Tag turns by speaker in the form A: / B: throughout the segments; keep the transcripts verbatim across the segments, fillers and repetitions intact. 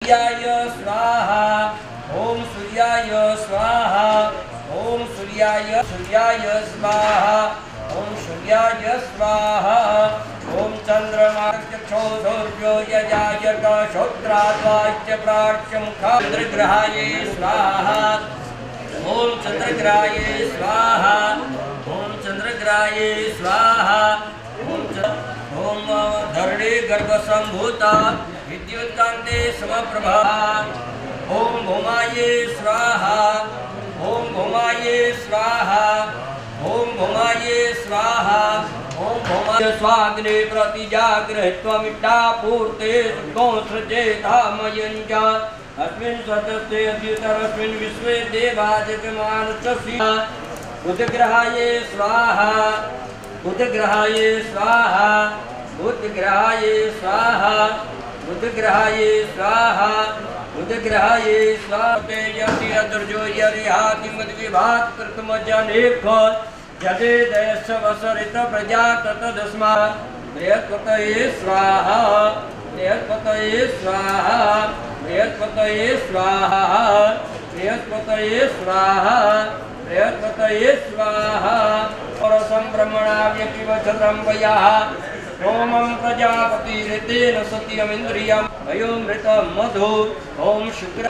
A: सूर्याय स्वाहा ओम सूर्याय स्वाहा ओम सूर्याय सूर्याय स्वाहा ओम सूर्याय स्वाहा ओम चंद्रमा चक्षुर्यो यजायत श्रोत्राद्वाच्य प्राच्यमुखा चंद्रग्रहाय स्वाहा ओम चंद्रग्रहाय स्वाहा ओम चंद्रग्रहाय स्वाहा ओम धरणी गर्भसंभूता विद्युत्कांते समप्रभा ओम भौमाय स्वाहा ओम भौमाय स्वाहा ओम भौमाय स्वाहा ओम भौमाय स्वाग्ने प्रतिजागृहीत्वमिट्टा पूर्ते सुखोऽसृजेतामयञ्च अस्मिन् सतस्ते अद्युतरस्मिन् विश्वे देवाजगमानस्य बुधग्रहाय स्वाहा बुधग्रहाय स्वाहा बुधग्रहाय स्वाहा बुधग्रहाय स्वाहा बुधग्रहाय स्वाहा यति अदर्जो यरिहाति मद्विभात कृतमजनेख जडे देशवसरित प्रजा ततदस्मा बृहस्पतये स्वाहा बृहस्पतये स्वाहा बृहस्पतये स्वाहा बृहस्पतये स्वाहा बृहस्पतये स्वाहा और संब्रह्मणा व्यतिवचनं वयाः ओम प्रजापति ऋतेन सत्यमिन्द्रियं वयोमृतं मधु ओम शुक्र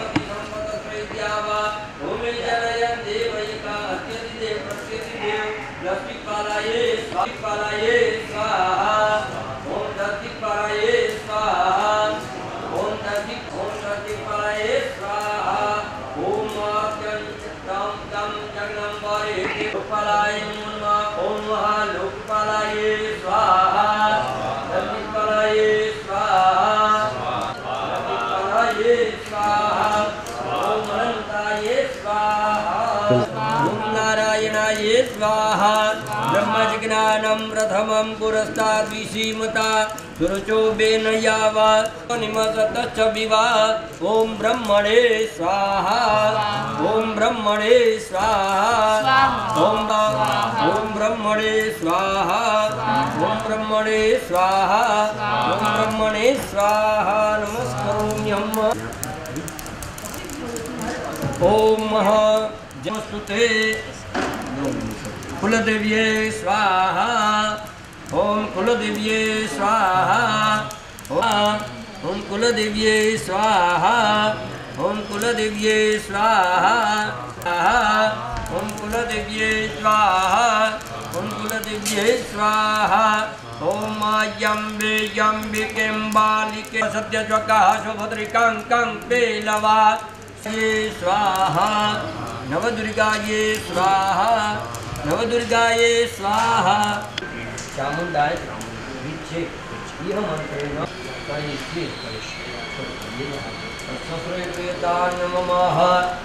A: ओम जलयं देवयिका अत्यधिदे प्रत्यधिदे लक्ष्मीपालाये स्वाहापालाये स्वाहा ओम दत्तिपालाये स्वाहा ओम दत्ति ओम दत्तिपालाये स्वाहा ओम अत्यन्तं तं जगदम्बाये लोकपालाय नमः ओम महालोकपालाये स्वाहा दत्तिपालाये स्वाहा दत्तिपालाये स्वाहा ओम अनंताय स्वाहा ओम नारायणाय स्वाहा ब्रह्मज्ञानं प्रथमं पुरस्ताद् विसीमता सुरचोबेन यावा निमसतश्च विवा ओम ब्रह्मणे स्वाहा ओम ब्रह्मणे स्वाहा ओम ओम ब्रह्मणे स्वाहा ओम ब्रह्मणे स्वाहा ओम ब्रह्मणे स्वाहा नमस्करोम्यहम् ओम महा जमस्तुते कुलदेव्ये स्वाहा ओम कुलदेव्ये स्वाहा ओम कुलदेव्ये स्वाहा ओम कुलदेव्ये स्वाहा ओम कुलदेव्ये स्वाहा ओम कुलदेव्ये स्वाहा ओम यम्बे यम्बिकें बालिके सत्यज्वकाः सुभद्रिकां कं पेलवा स्वाहा नवदुर्गाये स्वाहा नवदुर्गाये स्वाहा चामुंडाय विच्छे यह मंत्रेण करिष्ये करिष्ये सस्रेतान् नमः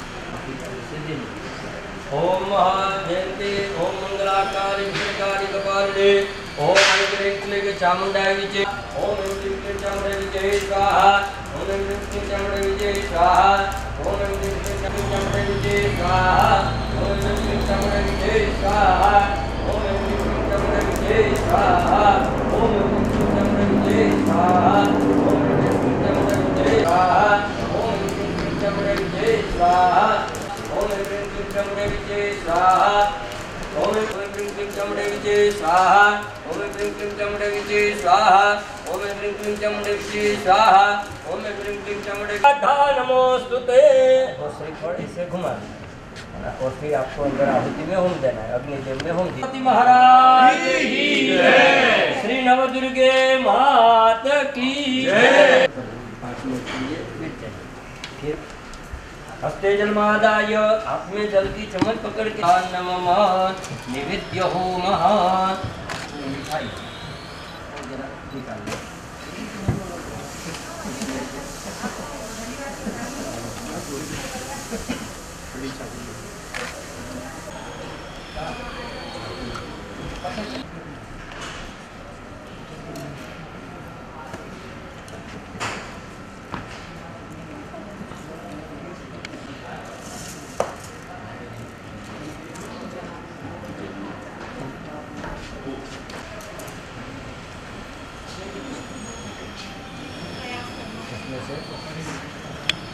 A: ओम महाजयन्ते ओम मंगलाकारि विजयकारि कपालिने ओम ऐं क्लीं चामुंडाय विजय ओम ऐं क्लीं चामुंडाय विजय स्वाहा ओम ऐं क्लीं चामुंडाय विजय स्वाहा ओम ऐं क्लीं चामुंडाय विजय स्वाहा ओम ऐं क्लीं चामुंडाय विजय स्वाहा ओम ऐं क्लीं चामुंडाय विजय स्वाहा ओम ऐं क्लीं चामुंडाय विजय स्वाहा ओम ऐं क्लीं चामुंडाय विजय स्वाहा ओम ऐं क्लीं चामुंडाय विजय स्वाहा ओम ऐं क्लीं चामुंडाय विजय स्वाहा ओम ऐं क्लीं चामुंडाय विजय स्वाहा ओम ऐं क्लीं चामुंडाय विजय स्वाहा ओम ऐं क्लीं चामुंडाय विजय स्वाहा ओम ऐं क्लीं चामुंडाय राधा नमोस्तुते और श्रीफल इसे घुमा और फिर आपको अंदर आहुति में होम देना है अग्निदेव में होम देना महाराज की जय श्री नवदुर्गे मात की जय फिर हस्ते जलमादाय हाथ में जल की चम्मच पकड़ के नमः निवेद्य होमः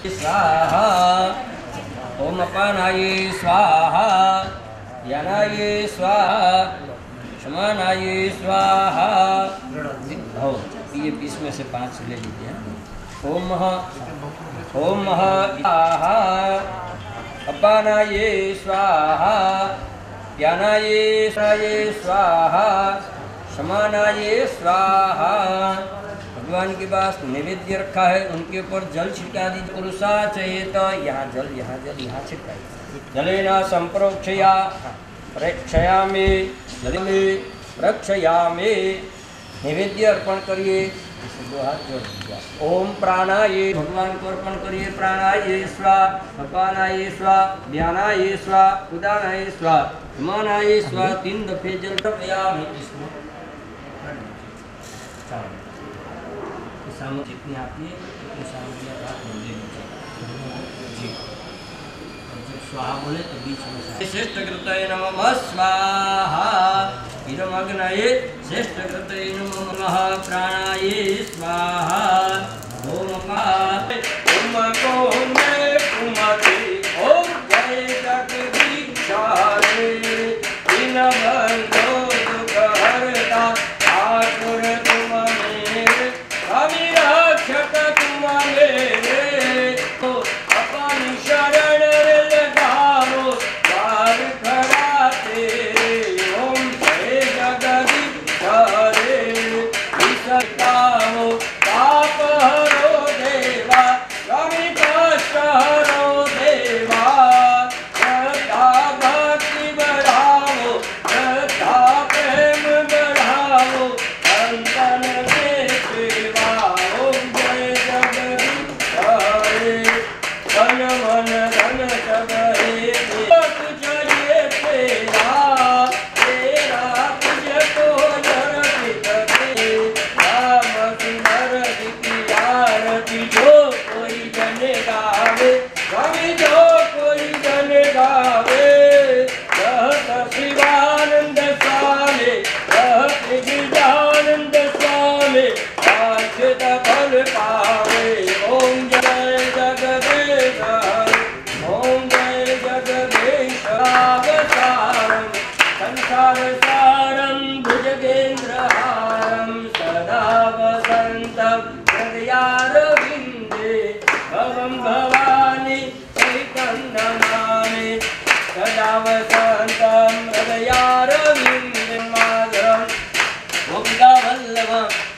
A: स्वाहा। ओम अपानाय स्वाहा, ज्ञानाय स्वाहा, समानाय स्वाहा। हो ये बीस में से पाँच ले लीजिए। ओम ओम स्वाहा, अपानाय स्वाहा, ज्ञानाय स्वाहा, समानाय स्वाहा। भगवान के पास नैवेद्य रखा है, उनके ऊपर जल छिटका दीजिए। पुरुषा चाहिए तो यहाँ जल, यहाँ जल, यहाँ छिटकाइए। जलेना संप्रोक्षया प्रेक्षयामि, जल में प्रक्षयामि। नैवेद्य अर्पण करिए, दो हाथ जोड़ दीजिए। ओम प्राणाय, भगवान को अर्पण करिए। प्राणाय स्वाहा, अपानाय स्वाहा, ध्यानाय स्वाहा, उदानाय स्वाहा, समानाय स्वाहा। तीन दफे जल प्रयामि। सामग्री जितनी आती है उतनी सामग्री आप ले लीजिए जी। जब स्वाहा बोले तो बीच में श्रेष्ठ कृतये नमः स्वाहा। इदमग्नये श्रेष्ठ कृतये नमः प्राणाय स्वाहा। ओम ओम कोमे कुमते ओम जय जगदीशारे। दिन बंधो दुख हरता ठाकुर तुम मेरे। स्वामी रक्षक तुम मेरे। तो अपनी शरण लगाओ द्वार खड़ा तेरे। ओम जय जगदीश हरे। विसताओ पाप हरो देवा, स्वामी कष्ट हरो देवा। श्रद्धा भक्ति बढ़ाओ, श्रद्धा प्रेम बढ़ाओ, संतन के सेवा। ओम जय जगदीश हरे। धन मन धन सब हे तुझ ये तेरा, तेरा तुझको अर्पित है। राम सुंदर की आरती जो कोई जन गावे, स्वामी जो कोई जन गावे। रहत शिवानंद स्वामी, रहत गिरिजानंद स्वामी, आश्रित फल पावे। ओम जय जगदीश हरे। ओम जय जगदीश सारम संसार सारम भुजगेन्द्रहारम। सदा वसंतं हृदयारविन्दे भवं भवानी सहितं नमामि। सदा वसंतं हृदयारविन्दे माधवं गोपिकावल्लभं